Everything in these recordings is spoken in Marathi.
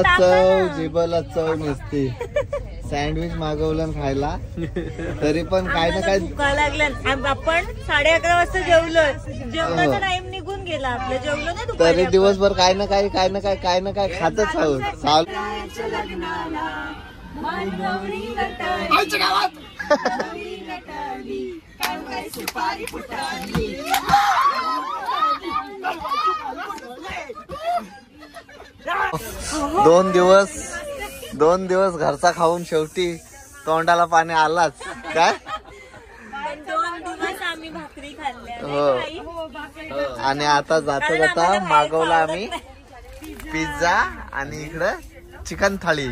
जिभेला चव नसते. सँडविच मागवलं खायला तरी पण काय ना काय भुका लागलं. आपण 11:30 वाजता जेवलो. जेवणाचा टाइम निघून गेला आपलं. जेवलो ना दुपारी. तरी दिवसभर काय ना काय खातच आहोत. दोन दिवस घरचा खाऊन शेवटी तोंडाला पाणी आलाच काय. 2 दिवस आम्ही भाकरी खाल्ल्या. हो. आणि आता जाता जाता मागवला आम्ही पिझ्झा आणि इकडं चिकन थाळी.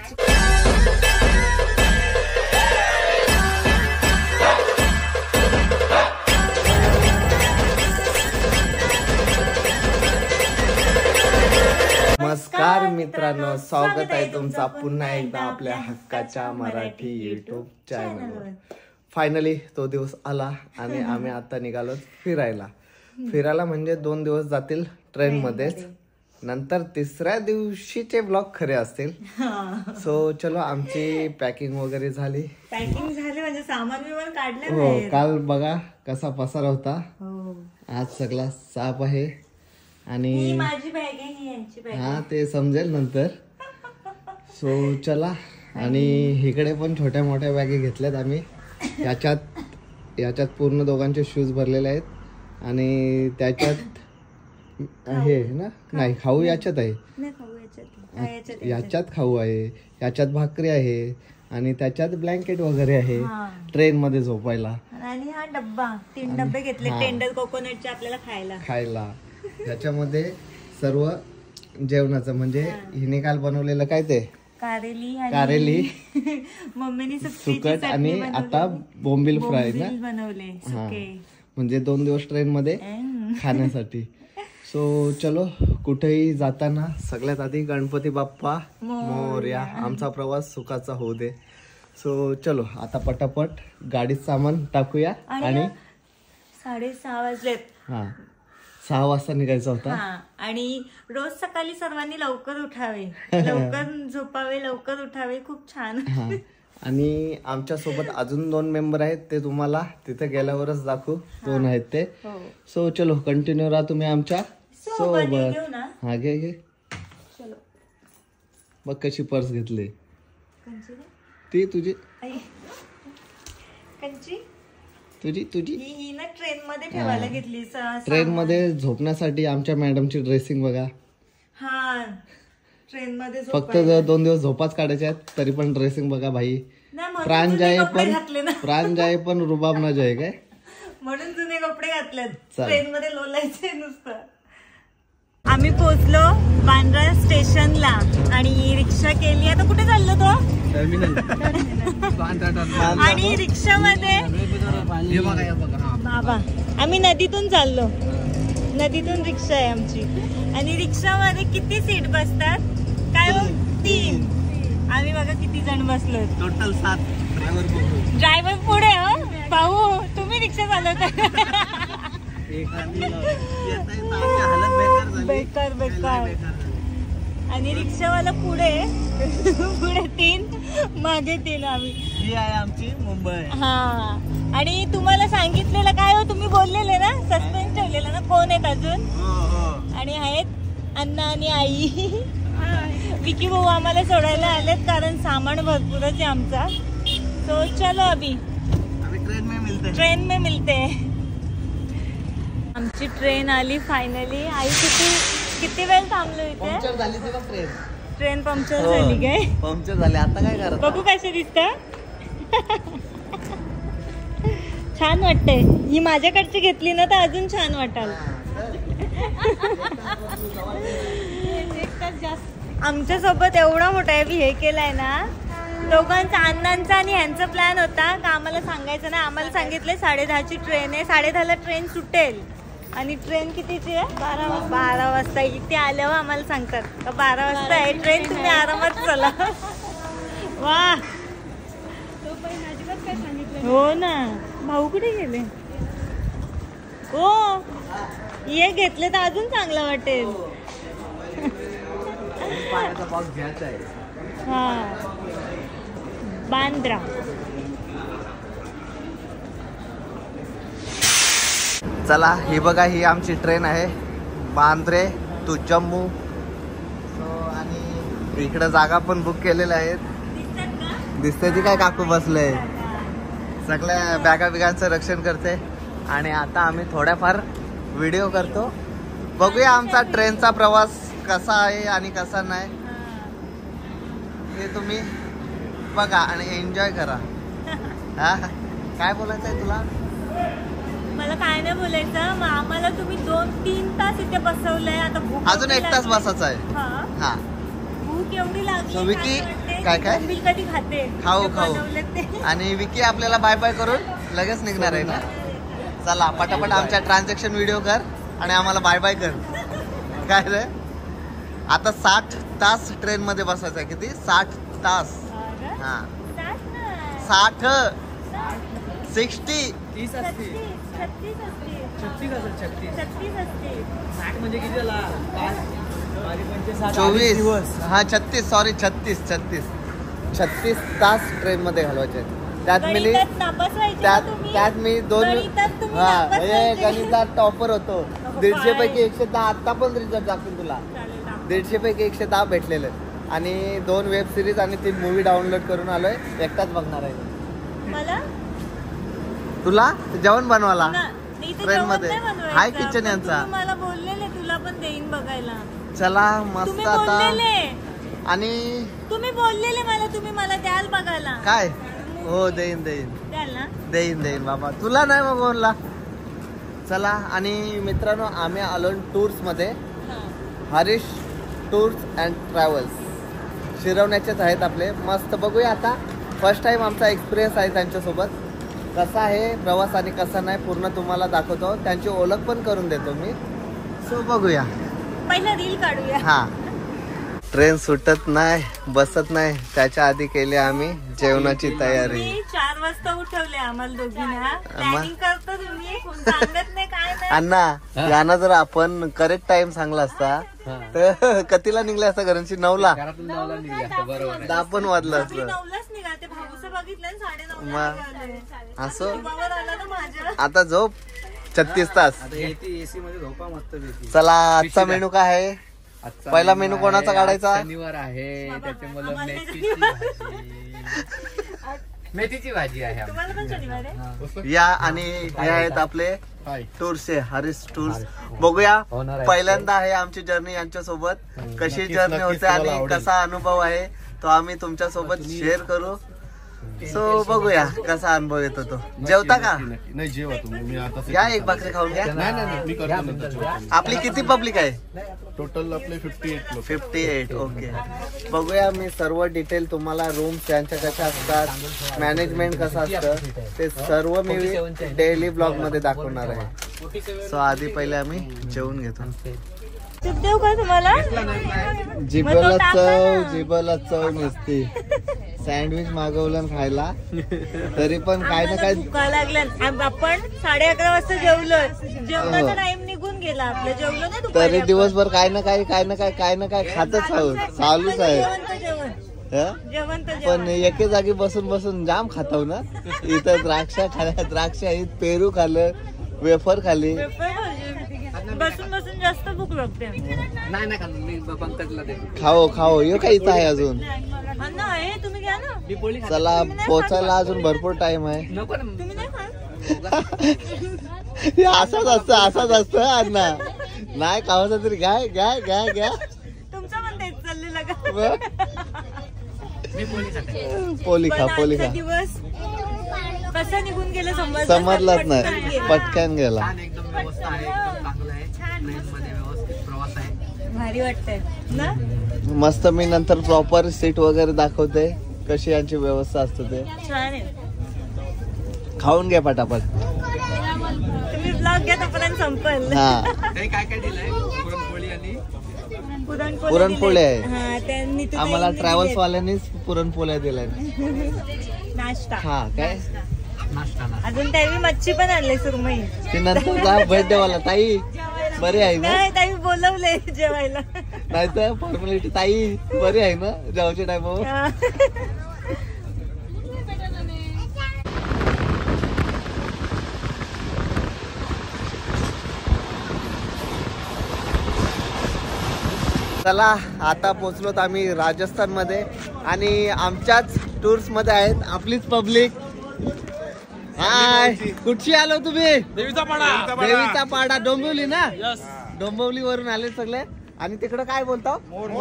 नमस्कार मित्रांनो, स्वागत आहे तुमचा पुन्हा एकदा आपल्या हक्काच्या मराठी युट्यूब चॅनलवर. फायनली तो दिवस आला आणि आम्ही आता निघालो फिरायला म्हणजे 2 दिवस जातील ट्रेन मध्येच. नंतर 3ऱ्या दिवशीचे ब्लॉग खरे असतील. सो चलो, आमची पॅकिंग वगैरे झाली. म्हणजे सामान बिमान काढले. हो, काल बघा कसा पसारा होता. आज सगळा साफ आहे. आणि माझी बॅग आहे, ही यांची बॅग. हा, ते समजेल नंतर. सो चला, आणि इकडे पण छोट्या मोठ्या बॅगे घेतल्यात आम्ही. याच्यात पूर्ण दोघांचे शूज भरलेले आहेत आणि त्याच्यात हे ना, नाही खाऊ याच्यात आहे, याच्यात खाऊ आहे, याच्यात भाकरी आहे आणि त्याच्यात ब्लँकेट वगैरे आहे ट्रेन मध्ये झोपायला. आणि हा डब्बा 3 डब्बे घेतले टेंडर कोकोनटचे आपल्याला खायला. याच्यामध्ये सर्व जेवणाचं, म्हणजे हिने काल बनवलेलं काय ते कारेली मम्मीने सुकट आणि आता बोंबील फ्राय ना बनवले. म्हणजे 2 दिवस ट्रेन मध्ये खाण्यासाठी. सो चलो, कुठेही जाताना सगळ्यात आधी गणपती बाप्पा मोरया, आमचा प्रवास सुखाचा होऊ दे. सो चलो, आता पटापट गाडीत सामान टाकूया. आणि 6:30 वाजलेत. 6 वाजता निघायचा होता. आणि रोज सकाळी सर्वांनी लवकर उठावे, लवकर झोपावे, लवकर उठावे. खूप छान. आणि आमच्या सोबत अजून 2 मेंबर आहेत, ते तुम्हाला तिथे गेल्यावरच दाखवू कोण आहेत ते. सो चलो, कंटिन्यू राहा तुम्ही आमच्या सोबत. हा, घे. बघ कशी पर्स घेतली ती तुझी. तुझी ही ना ट्रेन मध्ये ठेवायला घेतली. ट्रेन मध्ये झोपण्यासाठी आमच्या मॅडमची ड्रेसिंग बघा. ट्रेन मध्ये फक्त 2 दिवस झोपाच काढायच्या आहेत, तरी पण ड्रेसिंग बघा भाई. प्राण जाय पण रुबाब न जाय काय, म्हणून जुने कपडे घातले. ट्रेन मध्ये लोलायचे नुसतं. आम्ही पोहोचलो बांद्रा स्टेशनला आणि रिक्षा केली. आता कुठे चाललो तो? आणि रिक्षामध्ये बाबा, आम्ही नदीतून चाललो. नदीतून रिक्षा आहे आमची. आणि रिक्षामध्ये किती सीट बसतात काय? 3. आम्ही बघा किती जण बसलो. टोटल 7. ड्रायव्हर पुढे. हो भाऊ, तुम्ही रिक्षा चालवता. बेकार. आणि रिक्षावाला पुढे 3, मागे 3. आम्ही ही आहे आमची मुंबई. आणि तुम्हाला सांगितलेलं काय हो, तुम्ही बोललेले ना, सस्पेन्स ठेवलेलं ना, कोण आहेत अजून. आणि आहेत अण्णा आणि आई. विकी भाऊ आम्हाला सोडायला आलेत, कारण सामान भरपूरच आहे आमचा. तो चलो, अभी ट्रेन में मिलते. आमची ट्रेन आली फायनली. आई किती वेळ थांबलो इथे. ट्रेन पंक्चर झाली काय? पंक्चर झाली. आता काय करत बघू कसे दिसत. छान वाटतंय. ही माझ्याकडची घेतली ना तर अजून छान वाटाल. आमच्या सोबत एवढा मोठा हे केलाय ना, दोघांचा, अण्णांचा आणि ह्यांचा प्लॅन होता का आम्हाला सांगायचं ना. आम्हाला सांगितले 10:30ची ट्रेन आहे, 10:30ला ट्रेन सुटेल. आणि ट्रेन कितीची आहे? 12 वाजता. इथे आल्यावर आम्हाला सांगतात का 12 वाजता आहे ट्रेन, तुम्ही आरामात चला. वा, हो ना. भाऊ कुठे गेले? हे घेतले तर अजून चांगलं वाटेल. पाण्याचा पाऊस घ्यायचा आहे. हा बांद्रा. चला ही बघा, ही आमची ट्रेन आहे बांद्रे टू जम्मू. आणि इकडे जागा पण बुक केलेल्या आहेत. दिसते ती काय काकू बसले, सगळ्या बॅगा बिगांचं रक्षण करते. आणि आता आम्ही थोड्याफार व्हिडिओ करतो. बघूया आमचा ट्रेनचा प्रवास कसा आहे आणि कसा नाही हे तुम्ही बघा आणि एन्जॉय करा. हा काय बोलायचं आहे तुला? मला काय नाही बोलायचं. मग आम्हाला तुम्ही 2-3 तास इथे बसवलंय. आता भूक अजून 1 तास बसायचा आहे. हा हा भूक एवढी लागली. विकी काय काय बोंबील कधी खाते? खाऊ ते खाऊ. बनवलेत ते. आणि विकी आपल्याला बाय बाय करून लगेच निघणार आहे ना. चला पटापट आमच्या ट्रान्झॅक्शन व्हिडिओ कर आणि आम्हाला बाय बाय कर. काय रे आता 60 तास ट्रेन मध्ये बसायचं आहे. किती? 60 तास. हा 60 60 30 असते. 36 असते. 36 असेल. 36 असते. 60 म्हणजे किती झाला? 24 हा 36 सॉरी 36 तास ट्रेन मध्ये घालवायचे. त्यात मी गणितात नापास व्हायचे ना तुम्ही? त्यात मी 2 गणितात तुम्ही हा नापास व्हायचे. गणितात टॉपर होतो. अगं 150 बाय. पैकी 110. आता पण रिझल्ट दाखवेल तुला. चालेल ना. 150 पैकी 110 भेटलेले. आणि 2 वेब सिरीज आणि 3 मूवी डाउनलोड करून आलोय. एकटाच बघणार आहे. मला तुला जेवण बनवायला ना, इथे ट्रेन जेवण मध्ये नाही बनवायचं. हाय किचन पण यांचा. तुम्ही मला बोललेले तुला पण देईन बघायला. चला मस्त तुम्ही आता. बोललेले आणि तुम्ही बोललेले मला तुम्ही मला द्याल बघायला. काय हो देईन द्याल ना. देईन बाबा. तुला नाही मग बोलला. चला आणि मित्रांनो आम्ही आलो टूर्स मध्ये. हा. हरीश टूर्स अँड ट्रॅव्हल्स शिरवण्याचेच आहेत आपले. मस्त बघूया आता. फर्स्ट टाइम आमचा एक्सपिरियन्स आहे त्यांच्यासोबत. कसा आहे प्रवास आणि कसा नाही पूर्ण तुम्हाला दाखवतो. त्यांची ओळख पण करून देतो मी. सो बघूया. पहिला रील काढूया. हा ट्रेन सुटत नाही बसत नाही त्याच्या आधी केली आम्ही जेवणाची तयारी. तुम्ही 4 वाजता उठवले आम्हाला दोघींना. प्लॅनिंग करतो तुम्ही कोण सांगत नाही काय नाही. अण्णा गाणं जर आपण करेक्ट टाइम सांगला असता तर कितीला निघले असता घरांची? 9ला. घरातून 9ला निघली असतं. बरोबर. 10 पण वाजलं रात्री असतं. 9लाच निघाले. भाऊचं बघितलं 9:30 मग असं जीवावर आला ना माझ्या. आता झोप 36 तास. आता एसी मध्ये झोपा मस्त पैकी. चला आजचा मेनू काय आहे? आजचा पहिला मेनू मेनू कोणाचा आहे, काढायचा? आज शनिवार आहे त्याच्यामुळे आम्हाला मेथीची भाजी. मेथीची भाजी आहे आमची. तुम्हाला पण शनिवार आहे? या आणि हे आहेत आपले टूर्सचे हरीश टूर्स. बघूया होणार आहे. पहिल्यांदा आहे आमची जर्नी यांच्या सोबत. कशी जर्नी होते आणि कसा अनुभव आहे तो आम्ही तुमच्या सोबत शेअर करू. सो बघूया कसा अनुभव येतो तो. जेवता का? नाही जेवा तुम्ही. मी आता या एक भाकरी खाऊन घ्या. नाही मी करतो नंतर जेवतो. आपली किती पब्लिक आहे? टोटल आपले 58 लोक. 58. ओके. बघूया मी सर्व डिटेल तुम्हाला. रूम्स त्यांच्या कशा असतात, मॅनेजमेंट कसं असतं ते सर्व मी डेली ब्लॉग मध्ये दाखवणार आहे. सो आधी पहिले आम्ही जेवून घेतो. तूप देऊ का तुम्हाला? जिभेला चव नसते. सँडविच मागवलं खायला तरी पण काय ना काय. भुका लागल्या. आपण 11:30 वाजता जेवलो. जेवणाचा टाइम निघून गेला आपलं. जेवलो ना दुपारी तरी आपण. दिवसभर काय ना काय खातच आहोत. चालूच आहे. जेवण हं? जेवण तर पण एके जागी बसून जाम खाताव ना. इथं द्राक्ष आहेत, पेरू खाल्लं, वेफर खाली. बसून जास्त भूक लागते. नाही खाल्लं मी पंकजला दे. खाओ यो काय इथं आहे अजून. अन्न आहे तुम्ही घ्या ना. मी पोळी खाते. चला पोचायला अजून भरपूर टाइम आहे. नको ना. तुम्ही नाही खात? हे असंच असतं अण्णा. नाही खावायचं तरी घ्या. तुमचं पण तेच चाललेलं का? मी पोळी खाते. पोली पण खा आजचा दिवस कसं निघून गेलं समजलाच नाही. पटकन गेला. छान एकदम व्यवस्था आहे. एकदम चांगलं आहे. ट्रेन मध्ये व्यवस्थित प्रवास आहे. भारी वाटतंय ना. मस्त मी नंतर प्रॉपर सीट वगैरे दाखवते कशी यांची व्यवस्था असते ते. छान आहे. खाऊन घ्या पटापट. तुम्ही ब्लॉग घ्या तोपर्यंत संपल. हा ते काय दिलंय? पुरणपोळी आणि पुरणपोळी आहे. हा, त्यांनी तुला आम्हाला इंग्लिश ट्रॅव्हल्स दिलेत. वाल्यांनीच पुरणपोळ्या दिल्या. नाश्ता. हा काय नाश्ता. अजून त्यावेळी मच्छी पण आणले सुरमई. ती नंतर जा बर्थडे वाला ताई बरी आहे ना. नाही ताई बोलवले जेवायला. नाही तर फॉर्मॅलिटी ताई बरी आहे ना जेवायच्या टायमावर. चला आता पोहोचलोत आम्ही राजस्थान मध्ये आणि आमच्याच टूर्स मध्ये आहेत आपलीच पब्लिक. हाय, कुठची आलो तुम्ही? देवीचा पाडा. देवीचा पाडा, डोंबिवली ना? डोंबिवली वरून आले सगळे. आणि तिकडं काय बोलतो?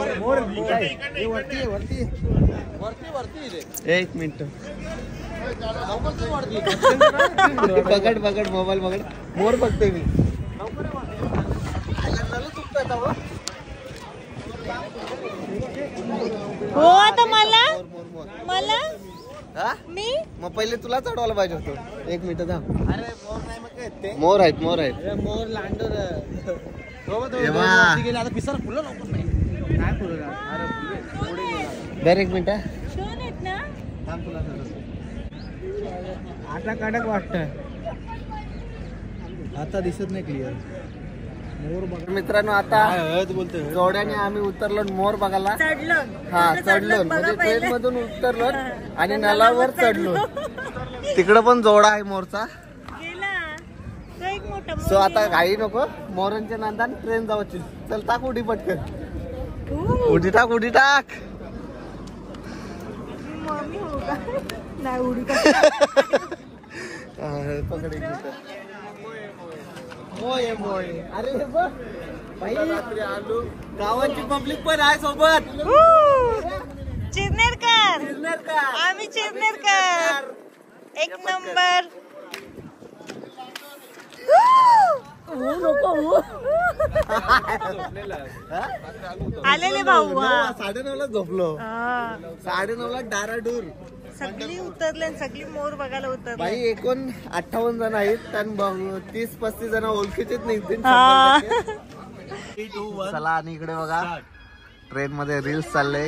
एक मिनिट बघड बघड मोबाईल बघड. मोर बघतोय मी. हो आता मला मला मी मग पहिले तुला चढवायला पाहिजे होतं. एक मिनिट थांब. मोर आहेत मोर आहेत. मोर लांडोर पिसर फुलं लवकर नाही काय फुलं दर एक मिनिट दोन आहेत ना. आता कडक वाटत. आता दिसत नाही क्लिअर. मित्रांनो आता जोड्याने आम्ही उतरलो मोर बघायला. चढलो. हा चढलो म्हणजे ट्रेन मधून उतरलो आणि नलावर चढलो. तिकडं पण जोडा आहे मोरचा. गेला तो एक मोठा सो आता घाई नको मोरांच्या नांदान ट्रेन जावची. चल टाक उडी पटकन. उडी टाक उडी टाक. मम्मी हो का नाही उडी का पकड एक मिनिट. मोय मोय. अरे बघ भाई आलो. गावाची पब्लिक पण आहे सोबत. चिरनेरकर आम्ही चिरनेरकर एक नंबर. आलेले भाऊ. 9:30ला झोपलो. 9:30ला डाराडूर सगळी उतरले सगळी मोर बघायला उतरले. बाई एकूण 58 जण आहेत. 30-35 जण ओळखीचेच नाही. चला आणि इकडे बघा ट्रेन मध्ये रील्स चालले.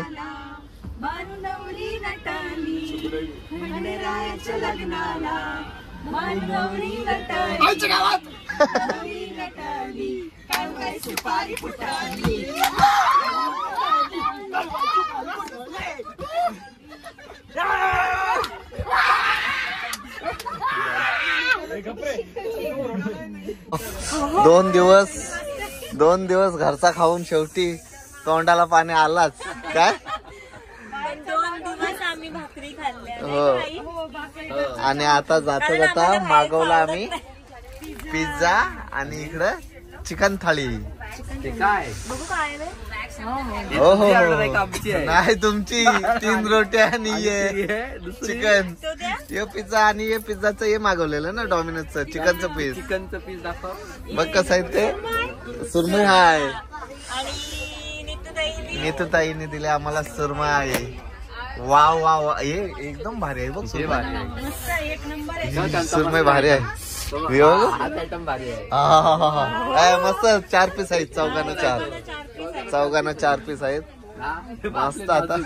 दोन दिवस घरचा खाऊन शेवटी तोंडाला पाणी आलाच काय. 2 दिवस आम्ही भाकरी खाल्ल्या. हो आणि आता जाता जाता मागवला आम्ही पिझ्झा आणि इकडं चिकन थाळी. काय बघू काय रे. हो हो नाही तुमची 3 रोट्या आणि चिकन. हे पिझ्झा आणि हे पिझ्झाचं हे मागवलेलं ना डॉमिनोजचं चिकनचं पीस. चिकनचं पीस दाखव बघ कसं आहे ते. सुरमई हाय आणि नीतूताईने दिले आम्हाला सुरमई. वाव वाव हे एकदम भारी आहे बघ. मस्त एक नंबर आहे. सुरमई भारी आहे. आयटम भारी आहे. मस्त 4 पीस आहेत. चौघांना 4 पीस आहेत. मस्त. आता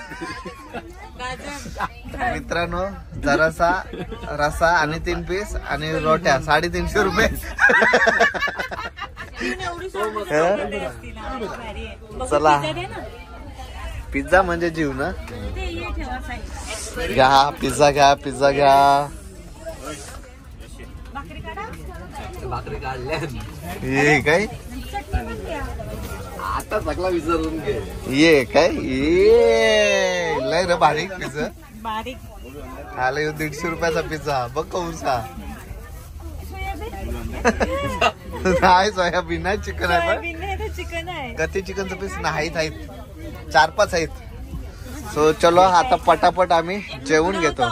मित्रांनो जरासा रसा आणि 3 पीस आणि रोट्या 350 रुपये. चला पिझ्झा म्हणजे जीव ना. घ्या पिझ्झा घ्या पिझ्झा घ्या. भाकरी काढल्या ये काय आता सगळा विसरून घे. ये काय ये लय रे बारीक पिझ्झा. बारीक आला 150 रुपयाचा पिझ्झा बघ कौसा. नाही सोयाबीन नाही चिकन आहे. पण चिकन आहे. कधी चिकनचं पीस नाहीत आहेत. 4-5 आहेत. सो चलो आता पटापट आम्ही जेवून घेतो.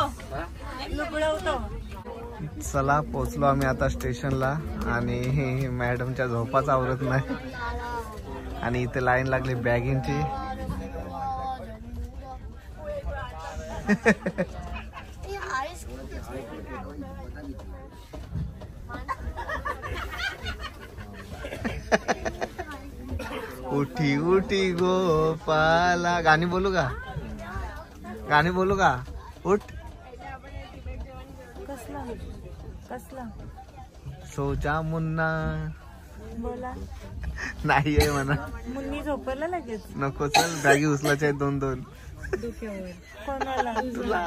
चला पोचलो आम्ही आता स्टेशनला आणि मॅडमच्या झोपाच आवरत नाही आणि इथे लाईन लागली बॅगिंगची. उठी उठी गोपाला. गाणी बोलू का उठ. कसला सोजा मुन्ना बोला. नाही आहे म्हणा. मुन्नी झोपला लगेच. नको चल, बॅगी उचलायचे आहेत 2-2. कोणाला? तुला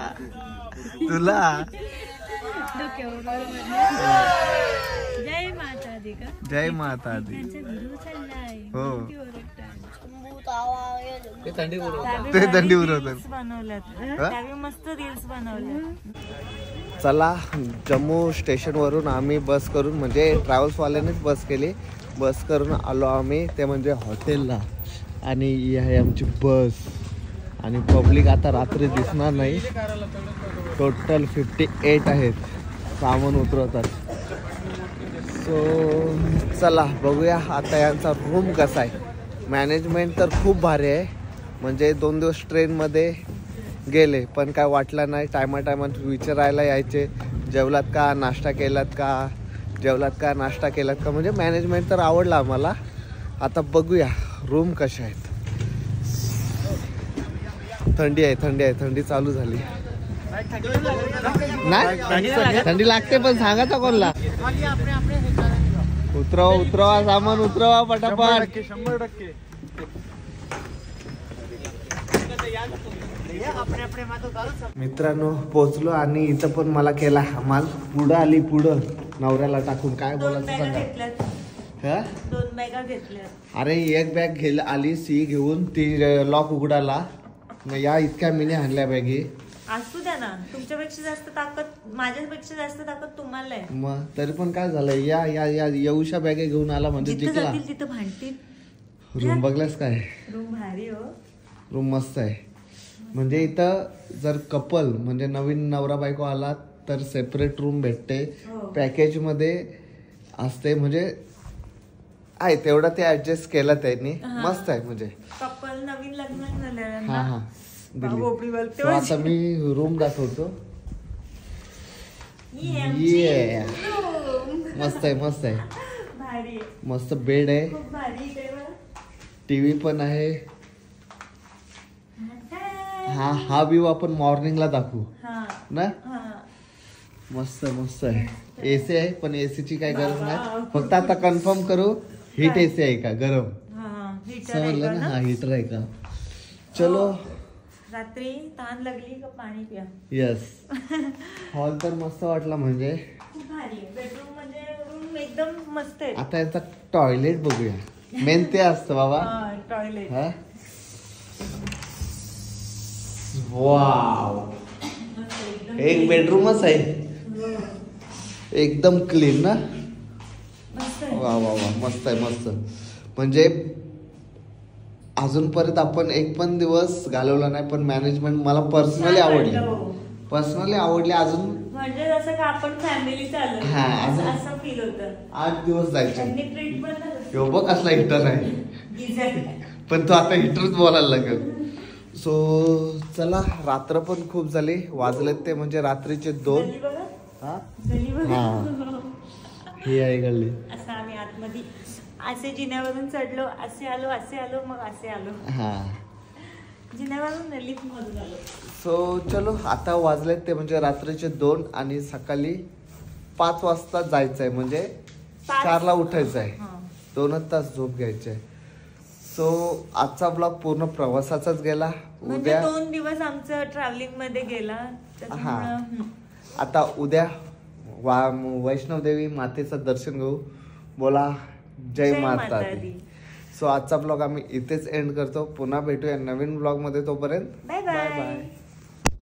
जय माता दी का? जय माता दी. हो ते थंडी ते दंडी उडवतात. बनवल्यात हा? त्यावेळी मस्त रील्स बनवल्यात. चला, जम्मू स्टेशन वरून आम्ही बस करून, म्हणजे ट्रॅव्हल्स वाल्यानेच बस केली. बस करून आलो आम्ही, ते म्हणजे हॉटेलला. आणि ही आहे आमची बस. आणि पब्लिक आता रात्री दिसणार नाही. टोटल 58 आहेत सामान उतरवतात. सो चला बघूया आता यांचा रूम कसा आहे. मॅनेजमेंट तर खूप भारी आहे. म्हणजे 2 दिवस ट्रेनमध्ये गेले पण काय वाटलं नाही. टायमात विचारायला यायचे, जेवलात का, नाश्ता केलात का, जेवलात का, नाश्ता केलात का. म्हणजे मॅनेजमेंट तर आवडला आम्हाला. आता बघूया रूम कशा आहेत. थंडी आहे, थंडी चालू झाली. नाही थंडी लागते पण सांगायचा कोणला. उतरवा सामान, उतरवा पटापट. 100%. मित्रांनो पोचलो आणि इथं पण मला केला हमाल. पुढं आली, पुढं नवऱ्याला टाकून. काय बोलायचं सांगा. हा 2 बॅगा घेतल्या. अरे एक बॅग आली सी घेऊन, ती लॉक उघडाला. या इतक्या मिनी आणल्या बॅगी. असू द्या ना, तुमच्यापेक्षा जास्त ताकद, माझ्यापेक्षा जास्त ताकद तुम्हाला आहे. मग तरी पण काय झालं, या या या येऊशा बॅगे घेऊन आला म्हणजे जिथं जिंकला. जातील तिथं भांडतील. रूम बघलास काय. रूम भारी हो. रूम मस्त आहे. म्हणजे इथं जर कपल म्हणजे नवीन नवरा बायको आला तर सेपरेट रूम भेटते. पॅकेज मध्ये असते. म्हणजे आहे तेवढं ते ऍडजस्ट केलं त्यांनी. मस्त आहे. म्हणजे कपल नवीन लग्न झालं. हा बोबडी बोलते. So आता मी रूम दाखवतो. ये मस्त आहे, मस्त आहे, भारी. मस्त बेड आहे, खूप भारी. टीव्ही पण आहे. हा व्ह्यू आपण मॉर्निंगला दाखवू ना. मस्त मस्त आहे. एसी आहे पण एसीची काही गरज नाही. फक्त आता कन्फर्म करू हीट एसी आहे का गरम. समजलं ना. हा हीटर आहे का. चलो रात्री ताण लागली का पाणी प्या. यस. हॉल तर मस्त वाटला. म्हणजे खूप भारी आहे. बेडरूम म्हणजे रूम एकदम मस्त आहे. आता याचा टॉयलेट बघूया. मेन ते असतं बाबा टॉयलेट. हा वाव. एक बेडरूमच आहे. एकदम क्लीन ना. वा वा वा मस्त आहे, मस्त. म्हणजे अजूनपर्यंत आपण एक पण दिवस घालवला नाही पण मॅनेजमेंट मला पर्सनली आवडली. अजून म्हणजे जसं का आपण फॅमिली चालू. हा, अजून असं फील होतं. 8 दिवस जायचे. त्यांनी ट्रीट पण झालं. ह्यो बघ कसला हिटर आहे. गिझर. पण तो आता हिटरच बोलायला लागेल. सो चला, रात्र पण खूप झाली. वाजलेत ते म्हणजे रात्रीचे 2. गल्ली बघा. हा गल्ली बघा. हा ही आहे गल्ली. असं आम्ही आतमध्ये असे जिन्यावरून चढलो, असे आलो मग असे आलो. हा जिन्यावरून लिफ्ट मधून आलो. सो चलो आता वाजलेत ते म्हणजे रात्रीचे 2 आणि सकाळी 5 वाजता जायचंय. म्हणजे 4ला उठायचं आहे. 2 तास झोप घ्यायची आहे. सो आजचा ब्लॉग पूर्ण प्रवासाचाच गेला. म्हणजे उद्या 2 दिवस आमचं ट्रॅव्हलिंग मध्ये गेला. हा आता उद्या वैष्णवदेवी मातेचं दर्शन घेऊ. बोला जय माता दी. सो आजचा ब्लॉग आम्ही इथेच एंड करतो. पुन्हा भेटूया नवीन ब्लॉग मध्ये. तोपर्यंत बाय बाय.